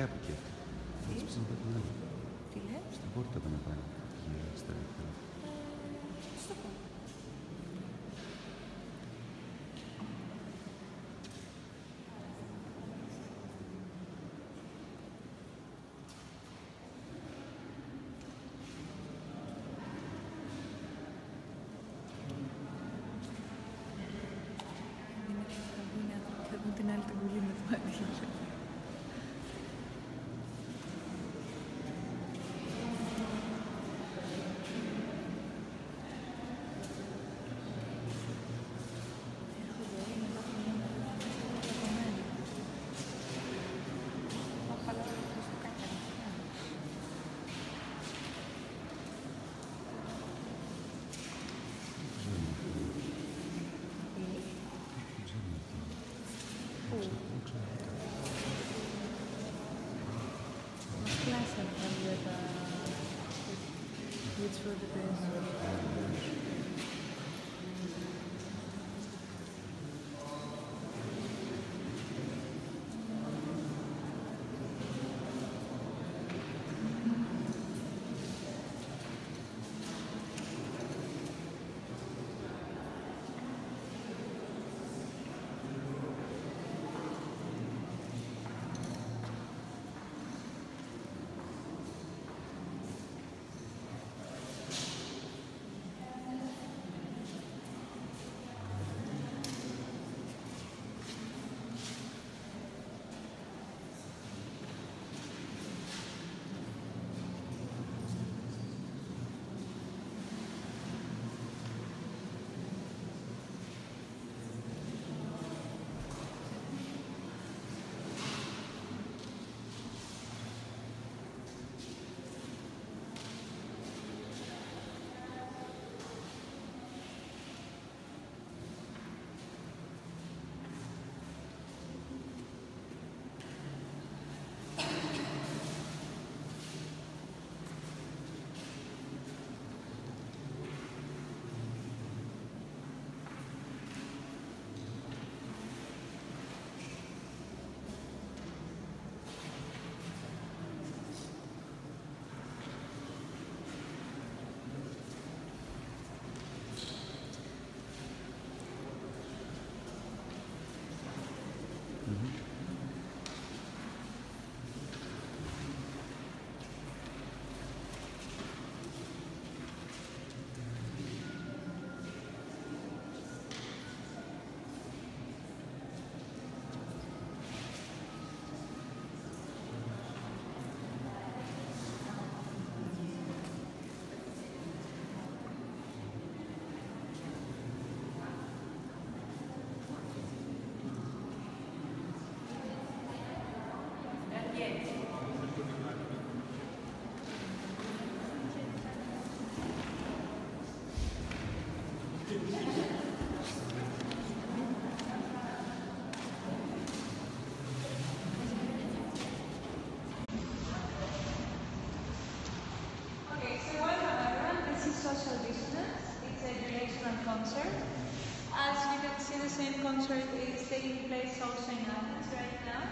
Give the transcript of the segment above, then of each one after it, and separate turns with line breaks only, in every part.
πάει από εκεί. Έτσι να πάει την άλλη.
Τι λέει?
Στην πόρτα δεν πάει. Στα αριστερά.
Στο πω. Την άλλη την πουλή με το μάτι. Which for the best. Dissonance. It's a relational concert. As you can see, the same concert is taking place also in Athens right now.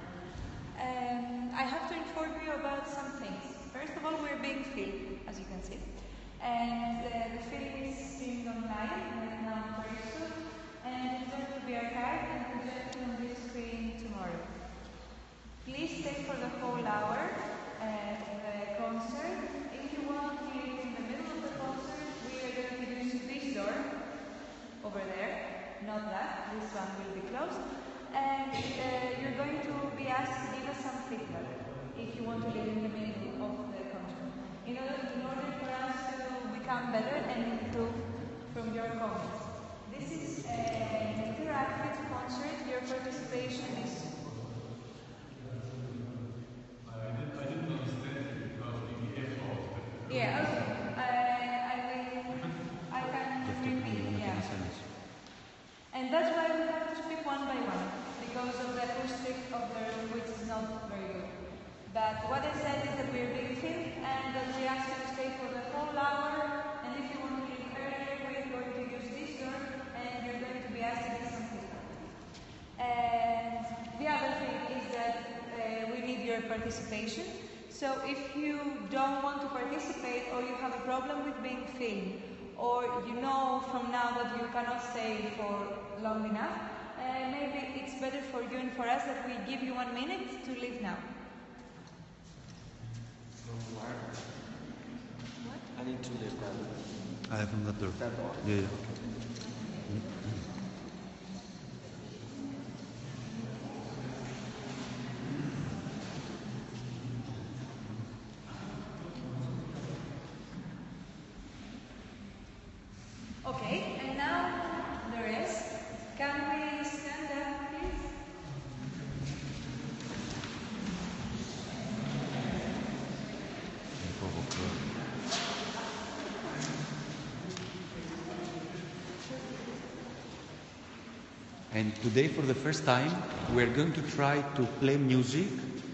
I have to inform you about some things. First of all, we're being filmed, as you can see. And the film is streamed online right now very soon. And it's going to be archived and projected on this screen tomorrow. Please stay for the whole hour of the concert. If you want to leave in the middle of the concert, we are going to use this door over there, not that. This one will be closed. And you're going to be asked to give us some feedback if you want to leave in the middle of the concert. In order for us to become better and improve from your comments. This is an interactive concert. Your participation is...
I didn't understand it because we have thought.
Yeah, okay. I can repeat, yeah. And that's why we have to speak one by one, because of the acoustic of the room, which is not very good. But what I said is that we're being filmed and that we ask you to stay for the whole hour, and if you want to leave earlier, we're going to use this door, and you're going to be asked to do some feedback. And the other thing is that we need your participation. participation. So if you don't want to participate, or you have a problem with being filmed, or you know from now that you cannot stay for long enough, maybe it's better for you and for us that we give you 1 minute to leave now.
I need to leave that.
I from that door.
That door?
Yeah, yeah.
Okay, and now the rest. Can we stand up, please?
And today, for the first time, we're going to try to play music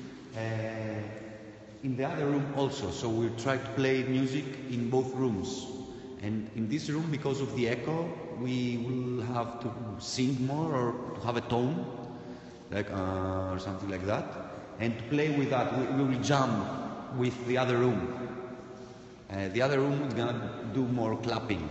in the other room also. So we'll try to play music in both rooms. And in this room, because of the echo, we will have to sing more or to have a tone, like or something like that. And to play with that, we will jump with the other room. The other room is gonna do more clapping.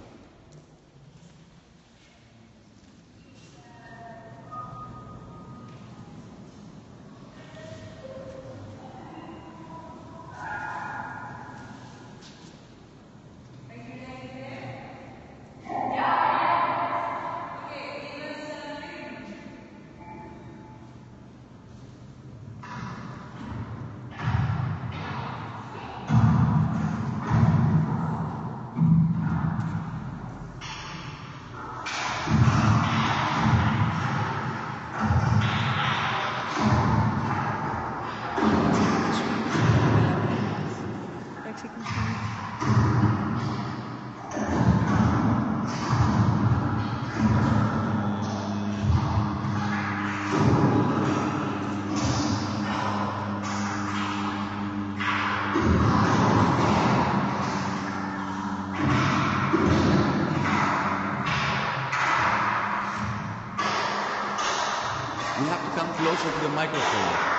We have to come closer to the microphone.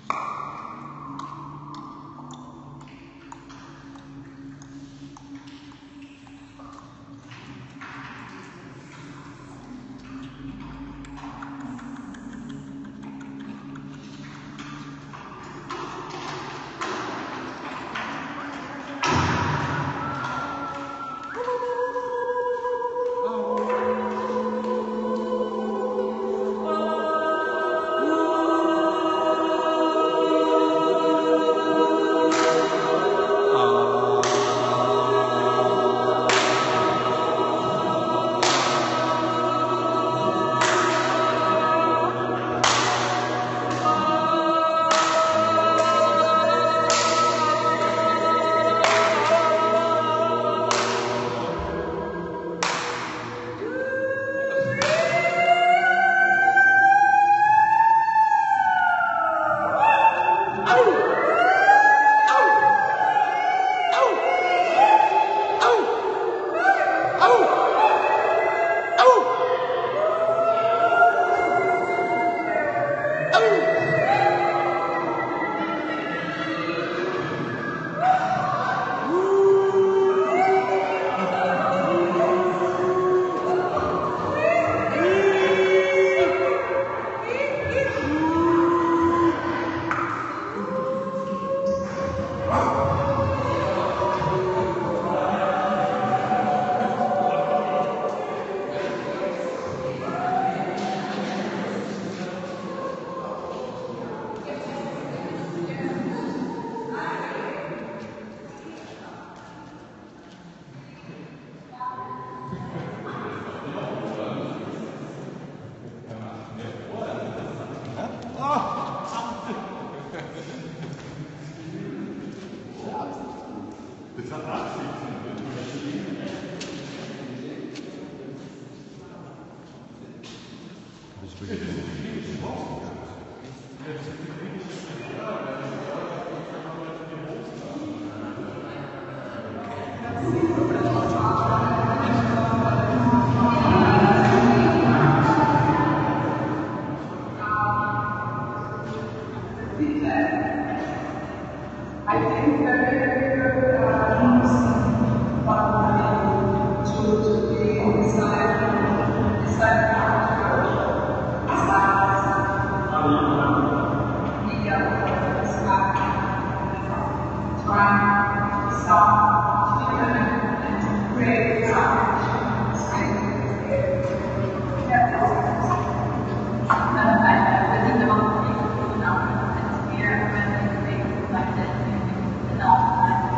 Enough.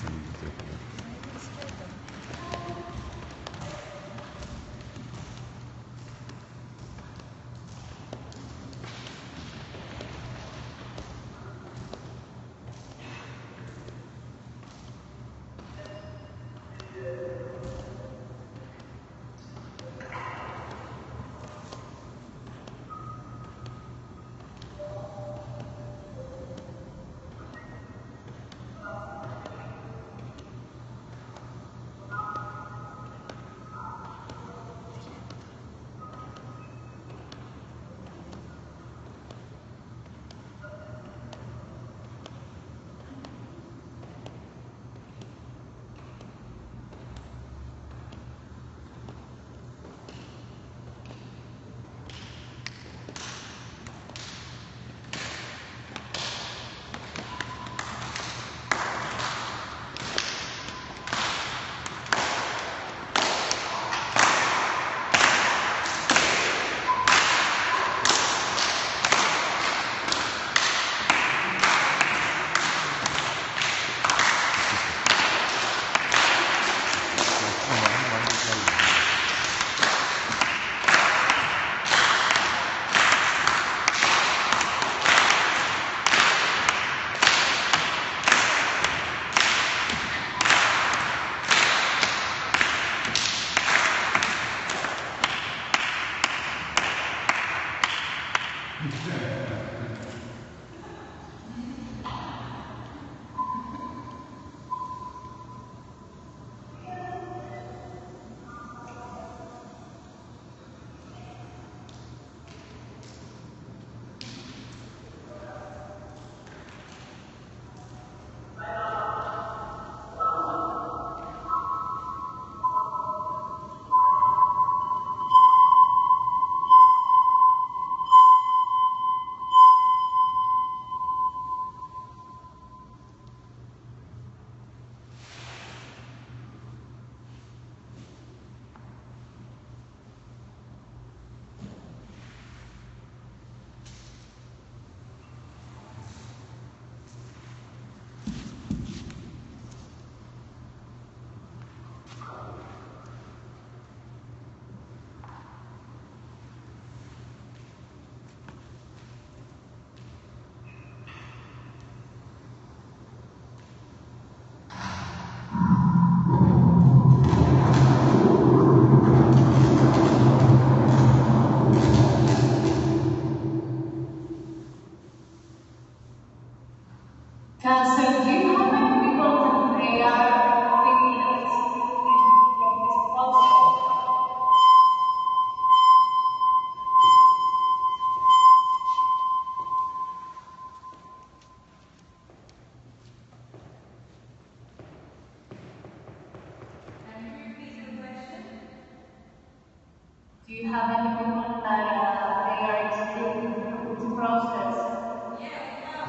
Do you have any people that they are experiencing this process? Yeah, we have.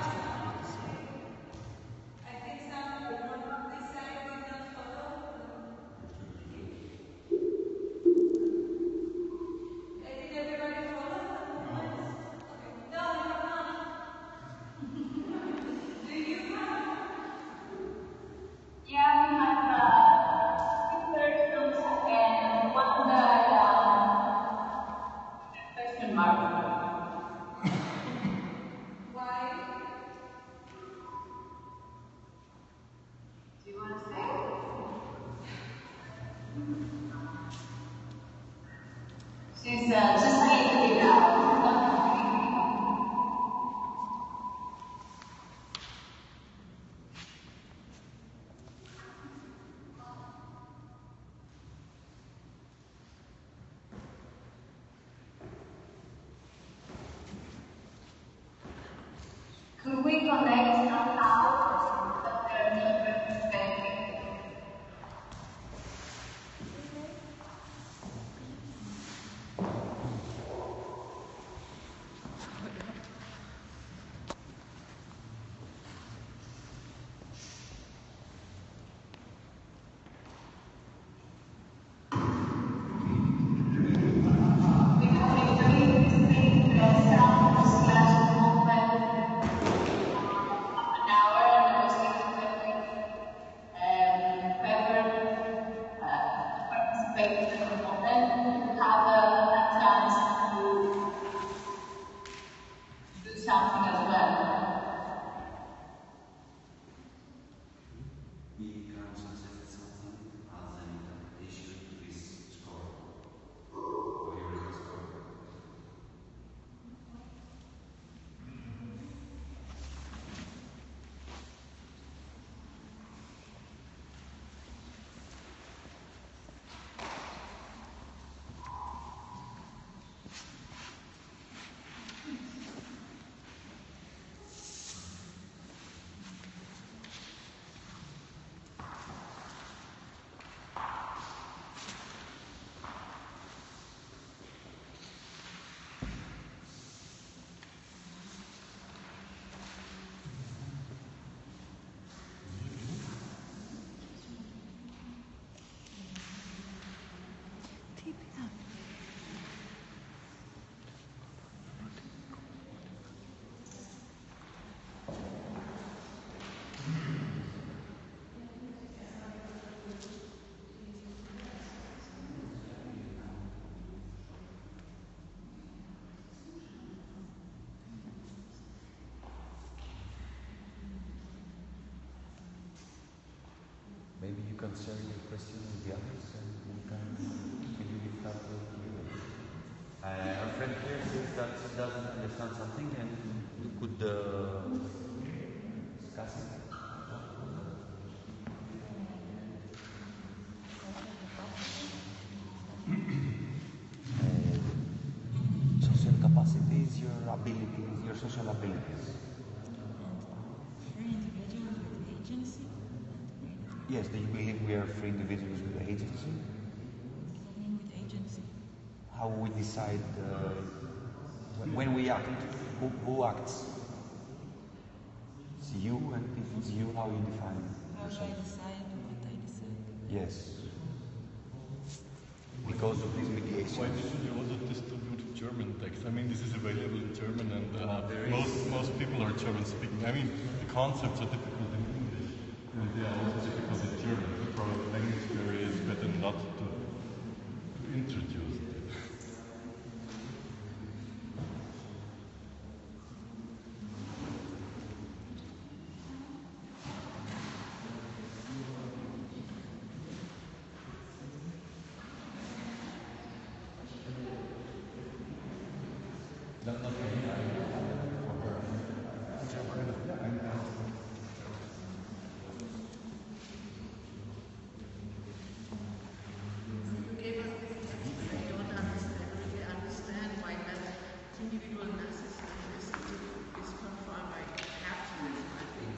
I think some on this side did not follow. Did everybody follow the movements? Okay. No, we have not. Do you have? Yeah, we have two persons and one that question mark. Why? Do you want to say? She's just saying it out. Could we connect somehow that they're not participating?
can share your question with the others and we can maybe lift up the debate. Our friend here says that she doesn't understand something and we could discuss it. Social capacities, your abilities, your social abilities.
Free individuals with agency?
Yes, do you believe we are free individuals with agency?
What do you mean with agency?
How we decide when we act, who acts? It's you, and if it's you, how you define
How do
yourself?
I decide what I decide?
Yes. Because of this mediation.
Why didn't you also distribute German text? I mean, this is available in German, and most people are German speaking. I mean, the concepts are difficult in English, and they are also difficult in German. The probably language barrier is better not to introduce it.
Individual narcissism is confirmed by capitalism, I think.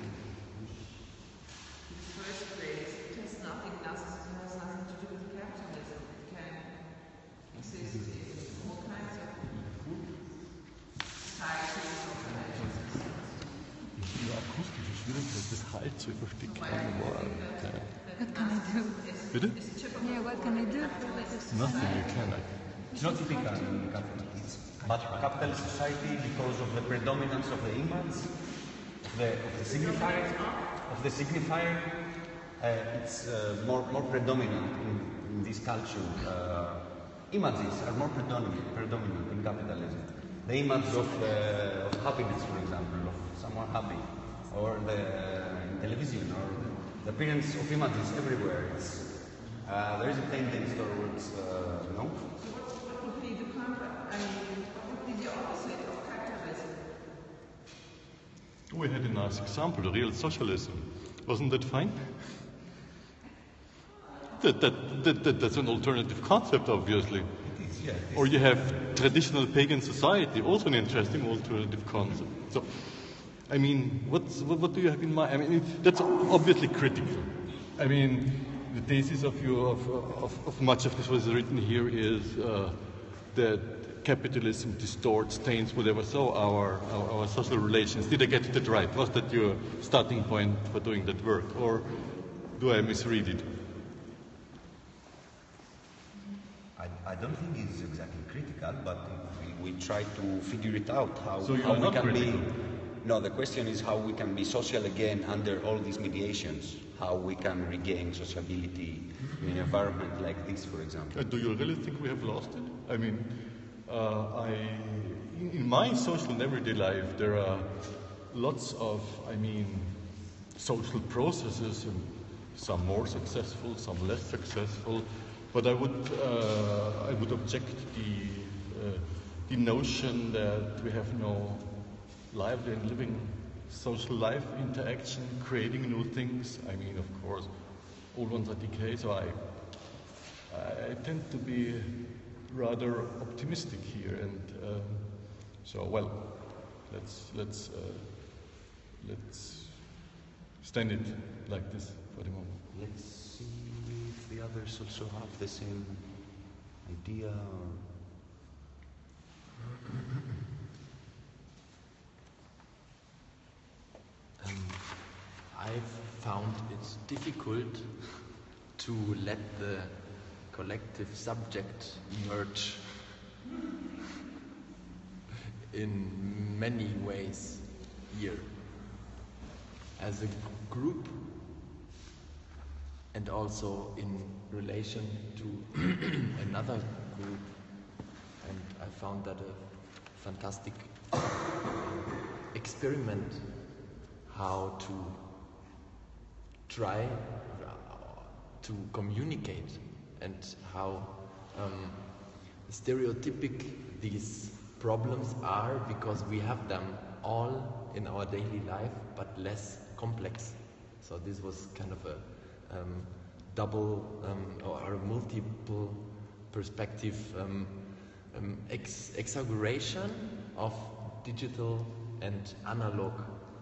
In the first place, it has nothing, narcissism has nothing to do with capitalism. It can exist in all kinds of societies, organizations.
Die akustische Schwierigkeit, das Halt zu überstehen.
What can I do?
Bitte?
Yeah, what can I do?
Nothing, you can.
It's not typical in capitalism. But capitalist society, because of the predominance of the image, of the signifier, it's more predominant in this culture. Images are more predominant in capitalism. The image of happiness, for example, of someone happy, or in television, or the appearance of images everywhere. There is a tendency towards, no?
What would be the contract? I mean, what would be the opposite of capitalism?
We had a nice example, the real socialism. Wasn't that fine? That's an alternative concept, obviously.
Yeah,
Or you have traditional pagan society, also an interesting alternative concept. So, I mean, what do you have in mind? I mean, that's obviously critical. I mean, the thesis of much of this was written here is that capitalism distorts, taints, whatever. So our social relations. Did I get that right? Was that your starting point for doing that work, or do I misread it?
I don't think it's exactly critical, but we try to figure it out how
So you
how
are
we
not
can
critical?
be. No, the question is how we can be social again under all these mediations. How we can regain sociability in an environment like this, for example.
Do you really think we have lost it? I mean, in my social and everyday life, there are lots of, social processes, and some more successful, some less successful. But I would object the notion that we have no lively and living social life interaction, creating new things. I mean, of course, old ones are decay, so I tend to be rather optimistic here, and let's stand it like this for the moment.
Let's see if the others also have the same idea. Or...
I've found it's difficult to let the collective subject emerge in many ways here. As a group and also in relation to another group. And I found that a fantastic experiment how to try to communicate and how stereotypic these problems are, because we have them all in our daily life, but less complex. So this was kind of a double or a multiple perspective exaggeration of digital and analog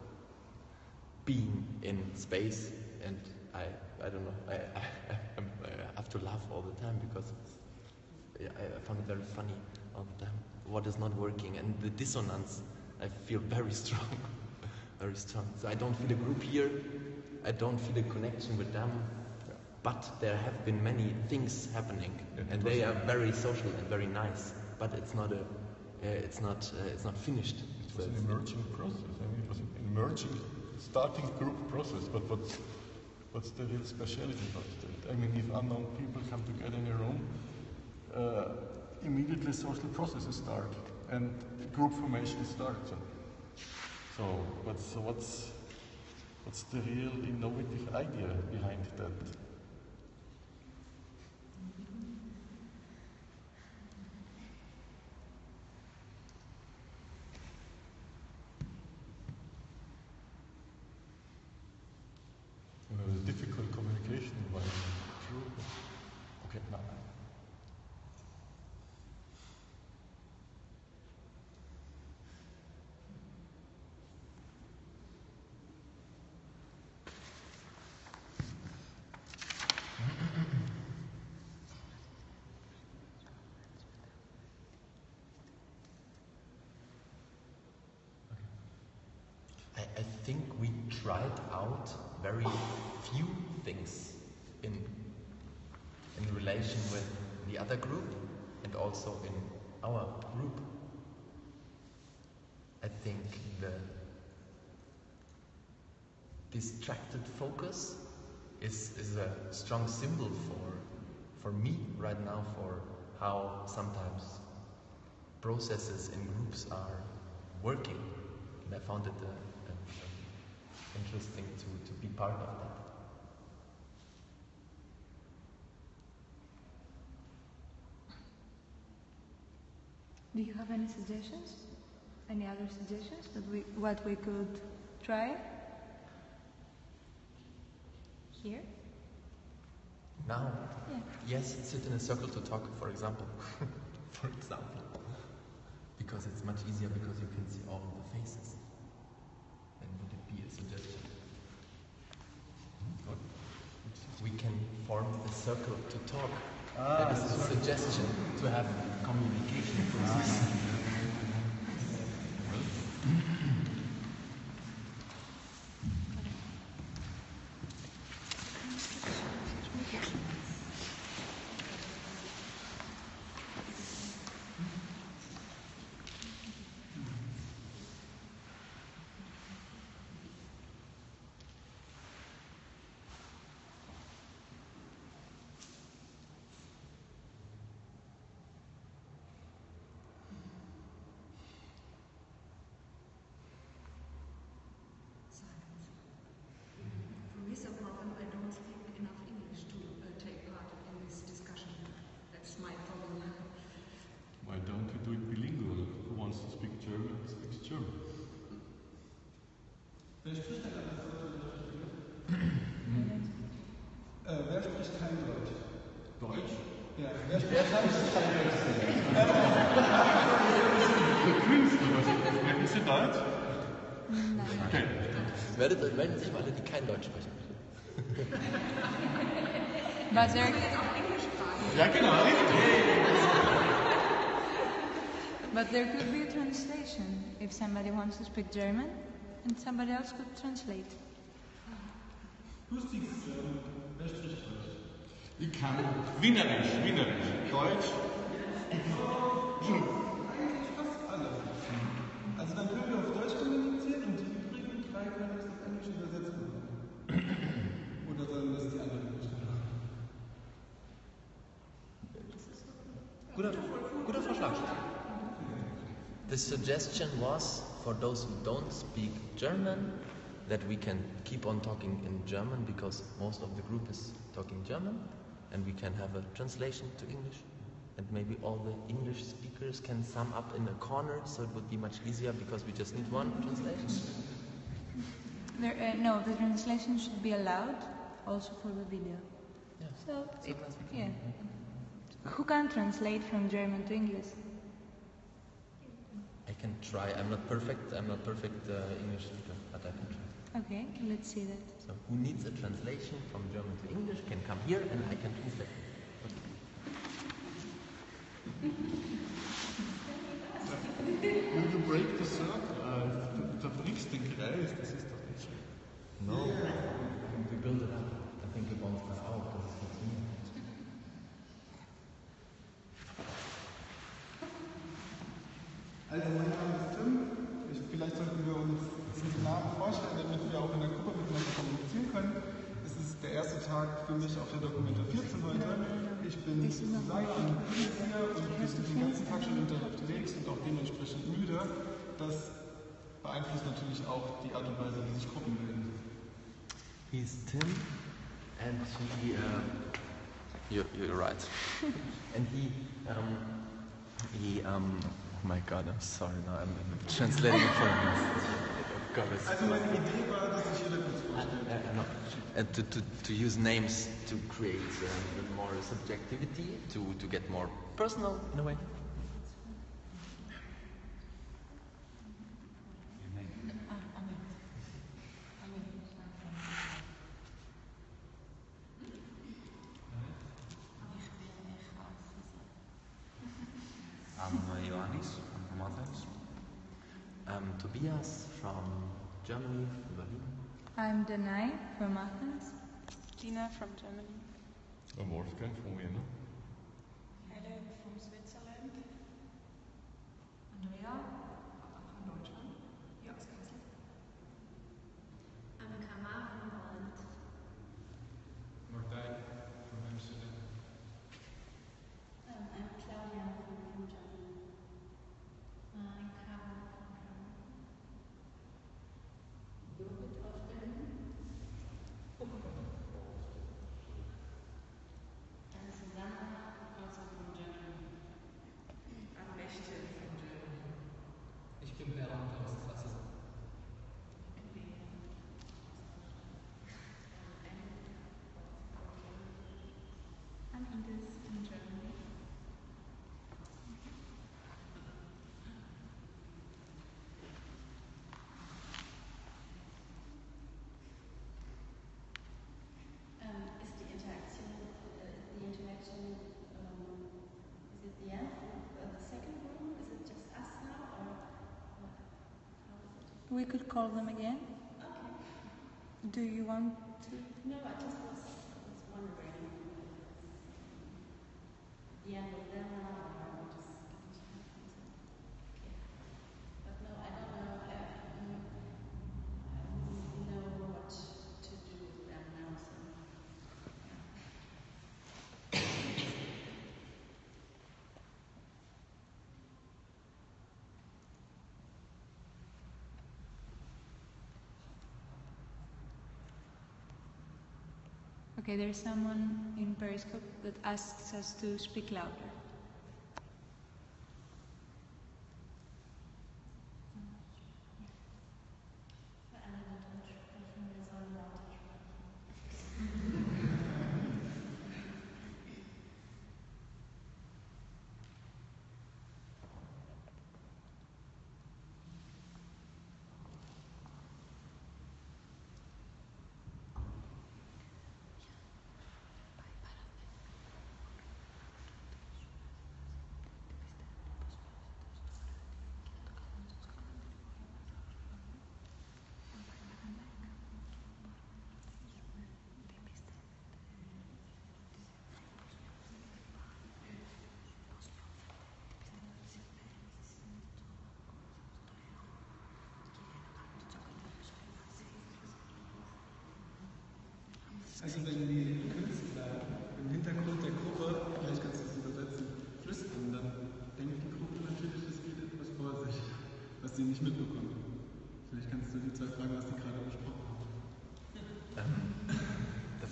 being in space. And I don't know, I have to laugh all the time because I found it very funny all the time what is not working, and the dissonance I feel very strong. Very strong. So I don't feel a group here, I don't feel a connection with them, but there have been many things happening, and they are very social and very nice. But it's not finished.
It was an emerging process. I mean, it was an emerging, starting group process. But what's the real speciality about that? I mean, if unknown people come together in a room, immediately social processes start and group formation starts. So what's the real innovative idea behind that? Difficult communication environment. True. Okay, now.
I think we tried out very few things in relation with the other group and also in our group. I think the distracted focus is a strong symbol for me right now, for how sometimes processes in groups are working. And I found it interesting to be part of that.
Do you have any suggestions? Any other suggestions that what we could try here?
Now?
Yeah.
Yes, sit in a circle to talk, for example. For example. Because it's much easier because you can see all the faces. Then would it be a suggestion? We can form a circle to talk. That is a suggestion to have communication process.
For me, it's a problem. I don't speak enough English to take part in this discussion. That's my problem.
Why don't you do it bilingual? Who wants to speak German speaks German.
Wer spricht denn alles wer spricht kein Deutsch?
Deutsch?
Ja, wer spricht kein Deutsch?
Der Künstler, sprechen Sie Deutsch?
Nein.
Okay.
Melden sich mal alle, die kein Deutsch sprechen.
But there,
Ja, genau.
but there could be a translation if somebody wants to speak German and somebody else could translate.
Du speakst German. Wer spricht Deutsch?
Ich kann Wienerisch. Deutsch.
Eigentlich fast alle. Also dann können wir auf Deutsch kommunizieren und die übrigen drei können das auf Englisch übersetzen. Oder sollen das die anderen bestimmen?
Guter Vorschlag. The suggestion was, for those who don't speak German, that we can keep on talking in German because most of the group is talking German, and we can have a translation to English, and maybe all the English speakers can sum up in a corner, so it would be much easier because we just need one translation.
No, the translation should be allowed also for the video.
Yeah.
So,
Yeah.
who can translate from German to English?
I can try. I'm not perfect English speaker, but I can try.
Okay, let's see that.
So who needs a translation from German to English can come here and I can translate.
Will you break the circle? Du brichst den Kreis, das ist doch nicht schön.
No. We build it up. I think it won't come out because it's continuing.
Also mein Name ist Tim. Vielleicht sollten wir uns unsere Namen vorstellen, damit wir auch in der Gruppe miteinander kommunizieren können. Es ist der erste Tag für mich auf der Dokumenta 14 heute. Ich bin Susanne und hier und wir sind den ganzen Tag schon unterwegs und auch dementsprechend müde. Das beeinflusst natürlich auch die Art und Weise, wie sich Gruppen bilden.
He's Tim and he you're right. And oh my god, I'm sorry now, I'm translating it for you.
Also meine Idee war, dass ich jeder kurz vorstelle.
To use names to create more subjectivity, to get more personal in a way.
I'm Ioannis, I'm from Athens.
Tobias from Germany, Berlin.
I'm Danai from Athens.
Tina from Germany.
I'm Wolfgang from Vienna.
Helen from Switzerland.
Andrea von Deutschland, hier aus Kassel. Anne-Kamar von Holland.
Martijn from Amsterdam.
I'm Claudia from Germany. I'm Caro from Germany. Judith aus Berlin. And Susanna, also from Germany.
I'm Mächten from Germany.
Ich bin Bernd aus Kassel.
I'm Edith from Germany. Is the interaction, is it the end of the second room? Is it just us now, or how is it?
We could call them again.
Okay.
Do you want to?
No, I just was wondering. The end of them now, or just okay. But no, I don't know. I know what to do with them now. So.
Okay, there's someone in Periscope that asks us to speak louder.
Also wenn die Künstler im Hintergrund der Gruppe, vielleicht kannst du es übersetzen, flüstern, dann denkt die Gruppe natürlich, es geht etwas vor sich, was sie nicht mitbekommen. Vielleicht kannst du die zwei fragen, was die gerade besprochen haben.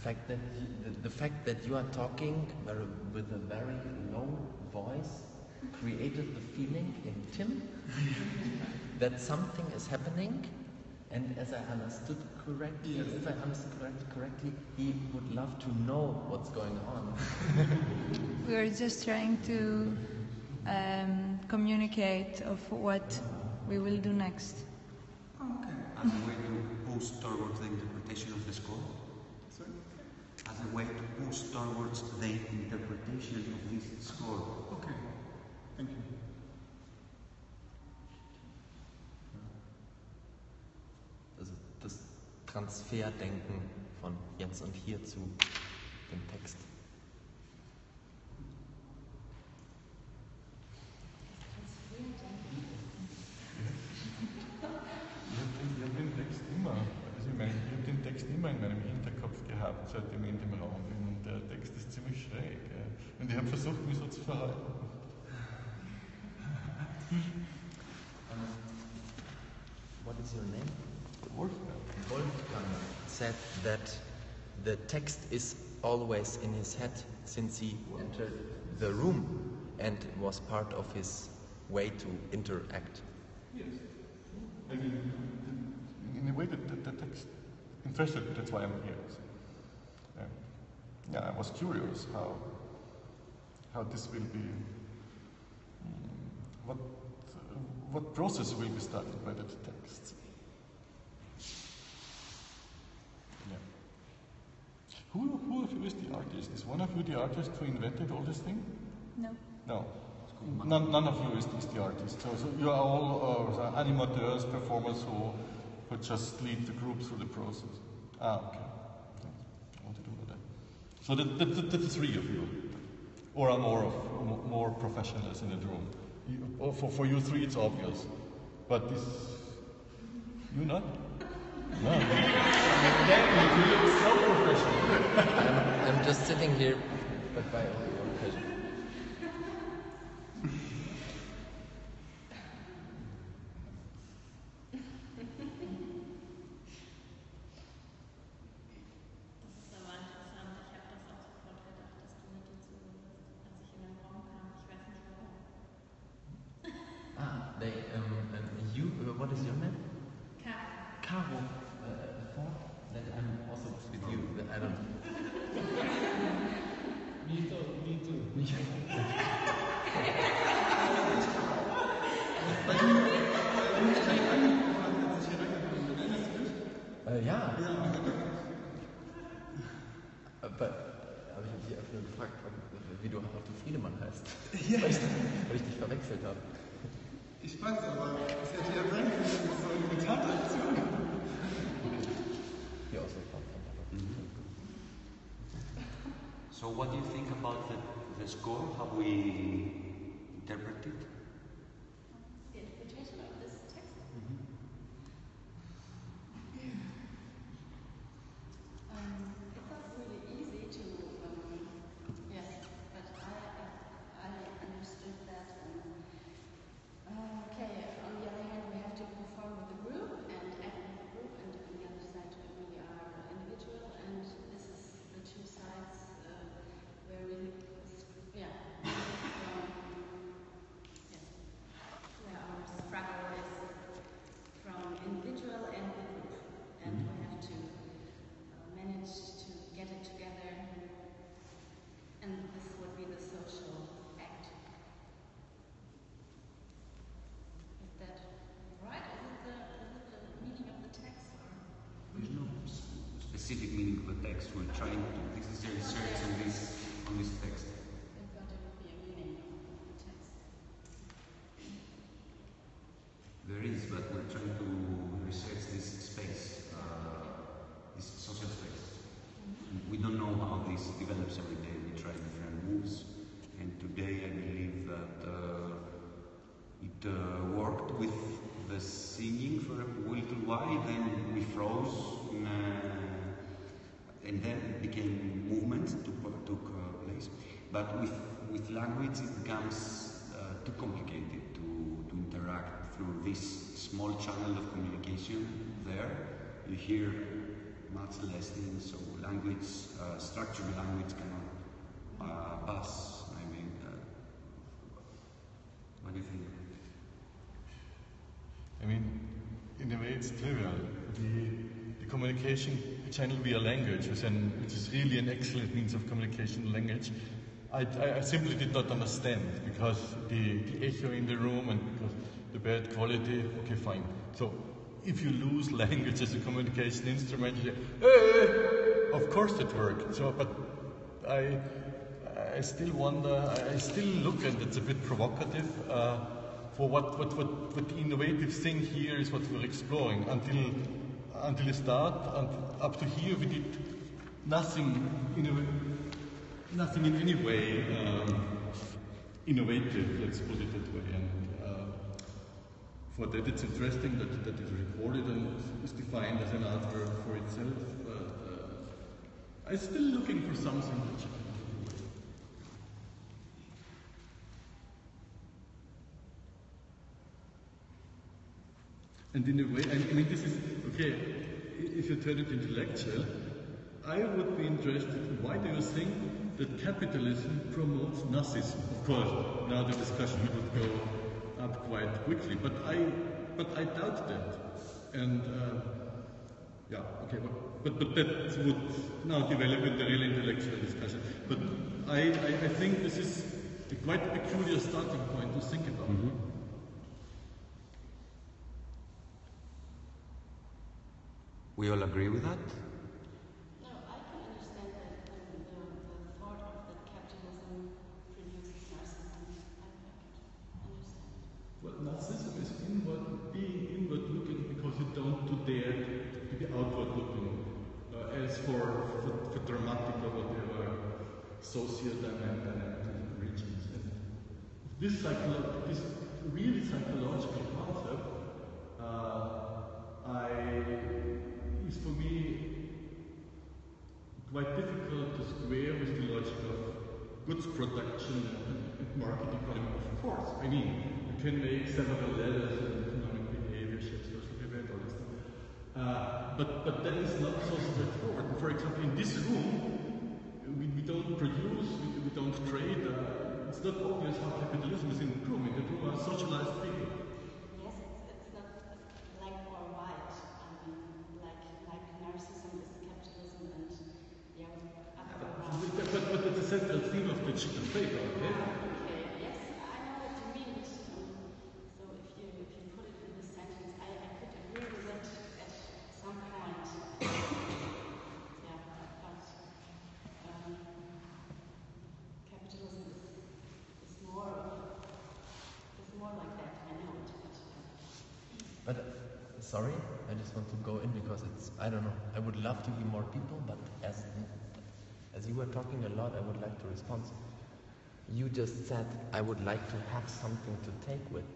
the fact that you are talking with a very low voice created the feeling in Tim that something is happening, and as I understood correctly, if I understood correctly, he would love to know what's going on.
We were just trying to communicate of what we will do next.
As a way to push towards the interpretation of the score?
Sorry?
As a way to push towards the interpretation of this score.
Okay, thank you.
Das Transferdenken von jetzt und hier zu dem Text.
Ich habe den Text immer, also ich habe den Text immer in meinem Hinterkopf gehabt, seitdem ich in dem Raum bin. Und der Text ist ziemlich schräg. Ja. Und ich habe versucht, mich so zu verhalten.
What is your name?
Wolfgang.
Wolfgang said that the text is always in his head since he entered the room and it was part of his way to interact.
Yes. I mean, in a way that the text interested me, that's why I'm here. So, yeah, I was curious how this will be, what process will be started by that text. Yeah. Who of you is the artist? Is one of you the artist who invented all this thing?
No.
No. None of you is the artist. So you are all animateurs, performers who just lead the group through the process. Okay. I wanted to know that. So the three of you, or are more professionals in the room. For you three, it's obvious, but this, you not? No. You look so professional.
I'm just sitting here, but by all your pleasure. What is your name? Caro. Thought that I'm also with you. I don't know.
Me too.
Ja. Aber ich habe dich einfach nur gefragt, wie du Friedemann heißt.
Ja.
Weil ich dich verwechselt habe.
Ich weiß, aber es hätte ja sein können, dass es so eine Metaaktion.
He also thought that.
So what do you think about the score? How we interpret it?
The interpretation of this text? It's not really easy to, yes, but I understood that. Okay, on the other hand, we have to perform with the group and act with the group, and on the other side, we are individual, and this is the two sides where we, where our struggle is from individual and the group, and we have to manage to get it together, and this would be the social act. Is that right? Is it the meaning of the text?
There's no specific meaning of the text. We're trying to, this is a research on this text.
I thought it would be a meaning of the text.
There is, but we're trying to research this space, this social space. We don't know how this develops every day. We try different moves, and today I believe that it worked with the singing for a little while, then we froze, and then it became movement, took place. But with language it becomes too complicated to interact through this small channel of communication there. You hear much less things, so language, structured language cannot pass. I mean, what do you think?
I mean, in a way it's trivial. The communication channel via language, which is really an excellent means of communication, language, I simply did not understand because the echo in the room and because the bad quality, okay, fine. So if you lose language as a communication instrument, you say, hey, of course it worked. So, but I still wonder, I still look, and it's a bit provocative, for what the innovative thing here is what we're exploring. Until the start, and up to here we did nothing in any way innovative, let's put it that way. And for that it's interesting that it's recorded and is defined as an artwork for itself, but I'm still looking for something which I can do. And in a way, I mean, this is, okay, if you turn it intellectual, I would be interested in why do you think that capitalism promotes narcissism? Of course, now the discussion would go up quite quickly, but I doubt that. And, yeah, okay, but that would now develop into a real intellectual discussion. But I think this is a quite peculiar starting point to think about.
Mm-hmm. We all agree with that?
No, I can understand that the thought of that capitalism produces narcissism. I can understand.
Well, narcissism is being inward looking because you don't dare to be outward looking. As for dramatic or whatever, socio-dynamic regions. And this really psychological concept is for me quite difficult to square with the logic of goods production and market economy. Of course, I mean, you can make several ladders and economic behavior, social behavior, all this stuff. But that is not so straightforward. For example, in this room, we don't produce, we don't trade. It's not obvious how capitalism is in the room. In the room are socialized people.
Yes, it's not black or white. I mean, like narcissism is capitalism and yeah, up or down.
But it's a central theme of the sheet of paper, okay?
Okay, yes, I know what you mean. So if you put it in this sentence, I could agree with it at some point. Yeah, but capitalism is more like that. I know it.
But sorry, I just want to go in because it's, I don't know, I would love to hear more people, but as you were talking a lot, I would like to respond. You just said, I would like to have something to take with.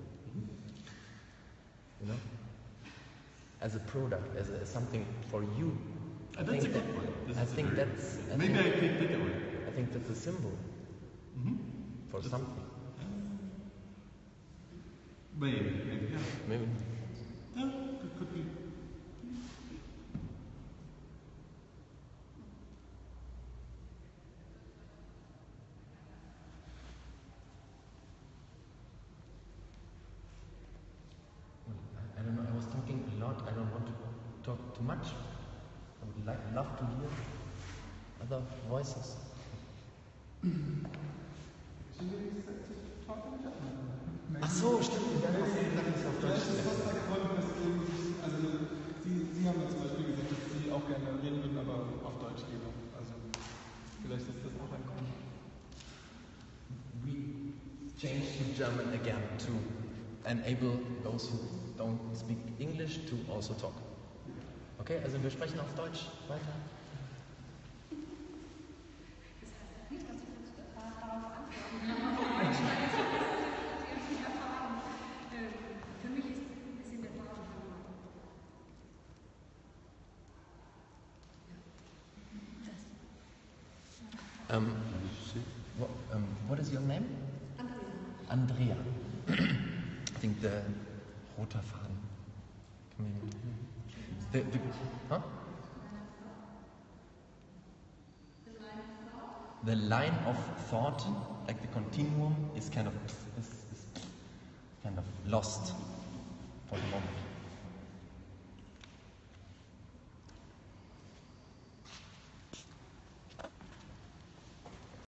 You know? As a product, as something for you.
That's a good point.
I think that's...
Maybe I take that away.
I think that's a symbol for something.
Maybe, yeah.
Maybe.
Yeah, could be.
I don't know, I was talking a lot, I don't want to talk too much. I would love to hear other voices. Ach so, stimmt, wir werden noch viele Sachen auf Deutsch sprechen.
Also, Sie haben ja zum Beispiel gesagt, dass Sie auch gerne reden würden, aber auf Deutsch lieber. Also, vielleicht ist das auch ein Grund.
We changed to German again to enable those who don't speak English to also talk. Okay, also wir sprechen auf Deutsch weiter. What is your name? Andrea. I think the roter Faden. Huh? the line of thought, like the continuum, is kind of lost for the moment.